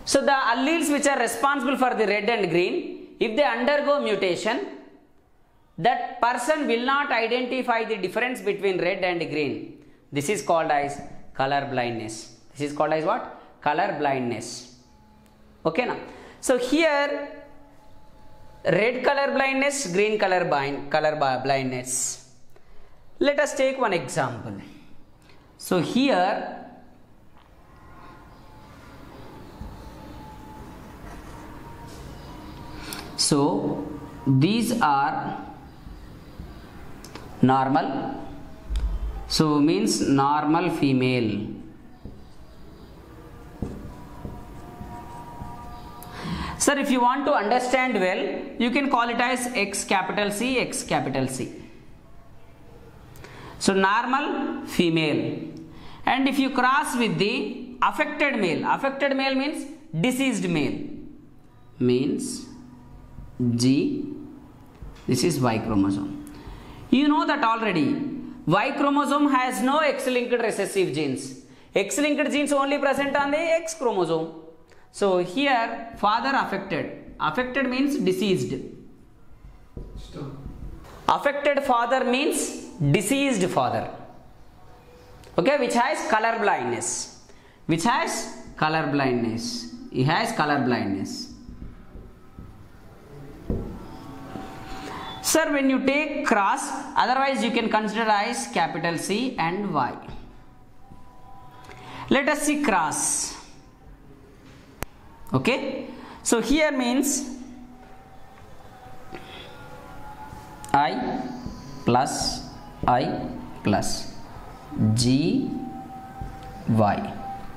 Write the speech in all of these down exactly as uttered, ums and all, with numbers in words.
So the alleles which are responsible for the red and green, if they undergo mutation, that person will not identify the difference between red and green. This is called as color blindness. This is called as what? Color blindness. Okay now. So here red color blindness, green color blind color blindness. Let us take one example. So here so these are normal, so means normal female. Sir, if you want to understand well, you can call it as X capital C, X capital C. So normal female, and if you cross with the affected male, affected male means diseased male, means G, this is Y chromosome. You know that already. Y chromosome has no X-linked recessive genes. X-linked genes only present on the X chromosome. So here father affected. Affected means diseased. Stop. Affected father means diseased father. Okay, which has color blindness. Which has color blindness. He has color blindness. Sir, when you take cross, otherwise you can consider as capital C and Y. Let us see cross. Okay, so here means I plus I plus G Y.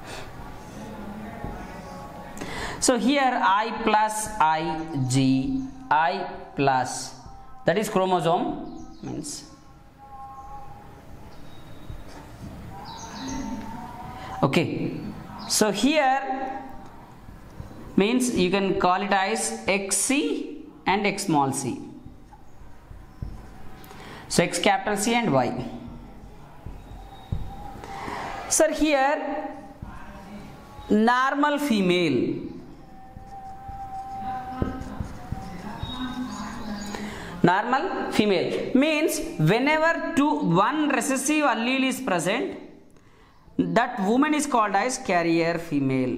So here I plus I G, I plus, that is chromosome, means okay. So here means you can call it as X C and X small c. So X capital C and Y. Sir, here normal female. Normal female means whenever two one recessive allele is present, that woman is called as carrier female.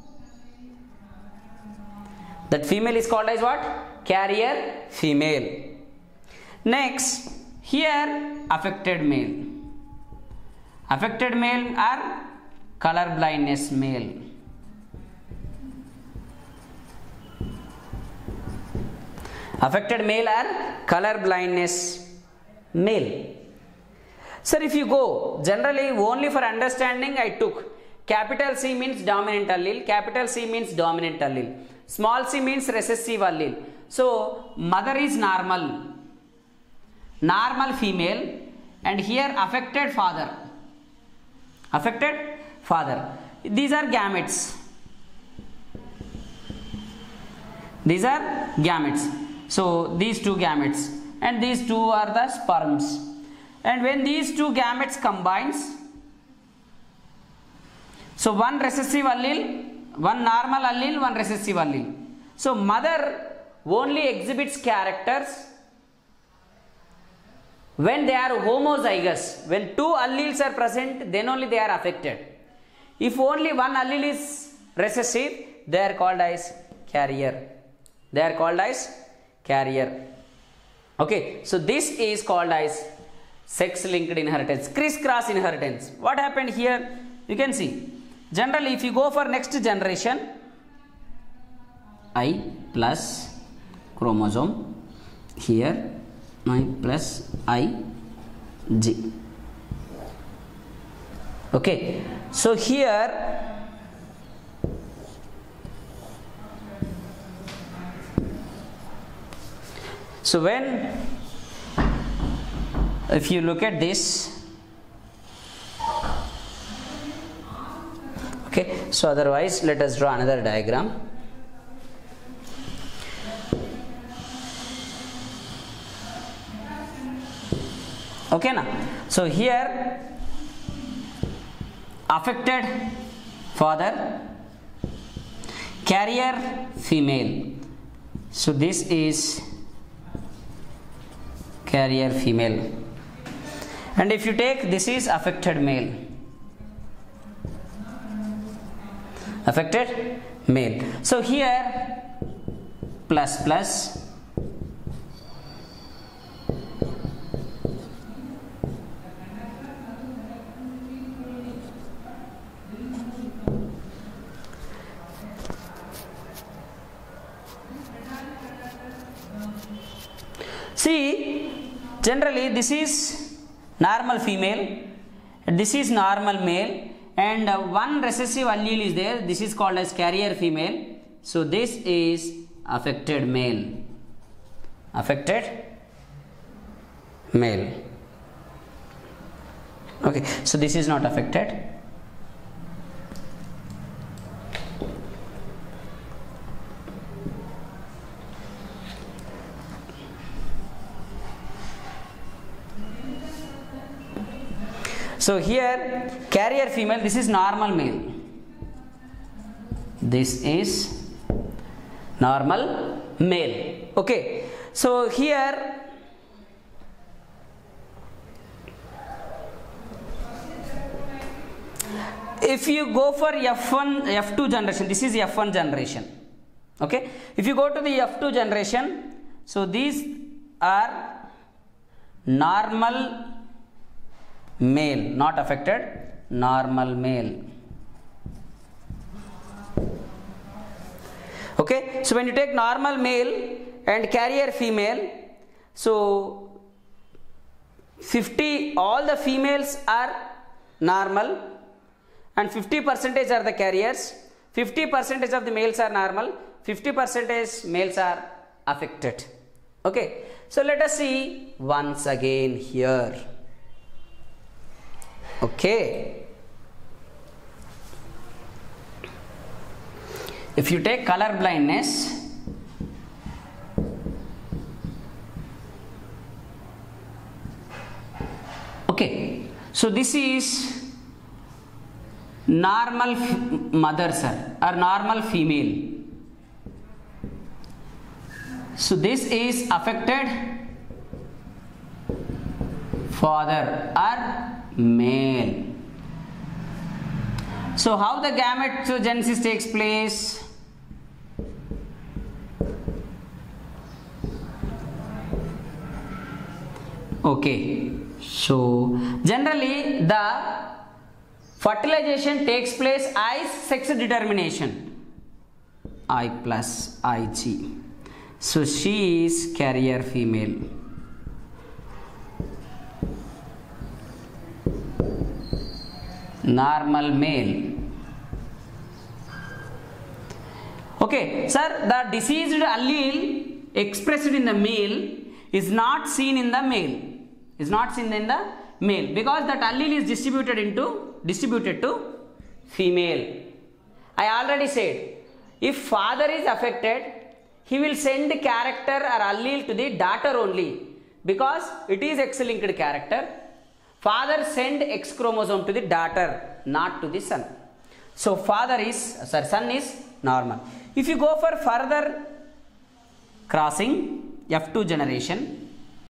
That female is called as what? Carrier female. Next, here affected male. Affected male are color blindness male. Affected male are color blindness male. Sir, if you go generally only for understanding, I took capital C means dominant allele, capital C means dominant allele, small c means recessive allele. So mother is normal, normal female, and here affected father, affected father. These are gametes. These are gametes. So these two gametes and these two are the sperms, and when these two gametes combines, so one recessive allele, one normal allele, one recessive allele. So mother only exhibits characters when they are homozygous. When two alleles are present, then only they are affected. If only one allele is recessive, they are called as carrier. They are called as carrier. Okay, so this is called as sex linked inheritance, crisscross inheritance. What happened here? You can see generally if you go for next generation, I plus chromosome, here I plus I G. Okay, so here so when if you look at this, okay, so otherwise let us draw another diagram. Okay now, so here affected father, carrier female. So this is carrier female. And if you take, this is affected male. Affected male. So here plus plus see, generally this is normal female, this is normal male, and uh, one recessive allele is there. This is called as carrier female. So this is affected male. Affected male. Okay, so this is not affected. So here carrier female, this is normal male. This is normal male. Okay. So here if you go for F one, F two generation, this is F one generation. Okay. If you go to the F two generation, so these are normal male, not affected, normal male. Okay, so when you take normal male and carrier female, so fifty, all the females are normal and fifty percentage are the carriers, fifty percentage of the males are normal, fifty percentage males are affected. Okay, so let us see once again here. Okay, if you take color blindness, okay, so this is normal mother sir or normal female. So this is affected father or male. So how the gametogenesis takes place? Okay, so generally the fertilization takes place as sex determination, I plus I G. So she is carrier female. Normal male. Okay, sir, the diseased allele expressed in the male is not seen in the male. Is not seen in the male because that allele is distributed into distributed to female. I already said if father is affected, he will send character or allele to the daughter only because it is X-linked character. Father send X chromosome to the daughter, not to the son. So father is, sorry, son is normal. If you go for further crossing, F two generation,